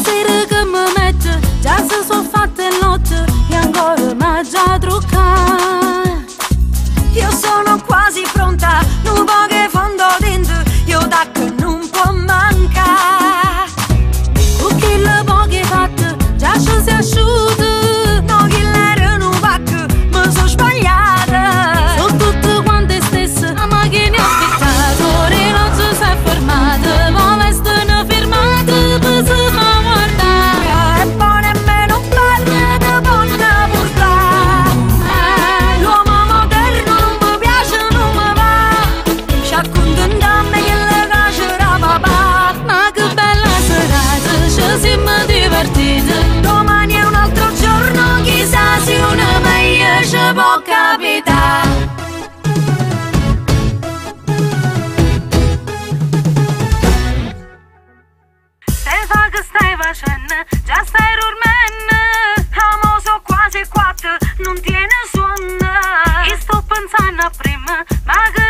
sera che mi mette, già se sono fatte notte e ancora mi già truccare. Io sono quasi pronta, non po' che fondo dentro, io da che non può mancare. Con chi le poche fatte, già ci si asciuga. No, chi l'era non va che mi sono sbagliata. Sono tutte quante stesse, la macchina aspettatore non si è fermata. Ma vestono firmate per si fa guardare. E poi nemmeno parla di buona portare. L'uomo moderno non mi piace, non mi va. Ci accontentiamo che le piacerà papà. Ma che bella serata, ci siamo divertite. Domani è un altro giorno, chissà se una meglio ci può capitare. Stai fa che stai facendo, già stai dormendo. Amo, so quasi quattro, non tiene sonno. E sto pensando a prima, ma che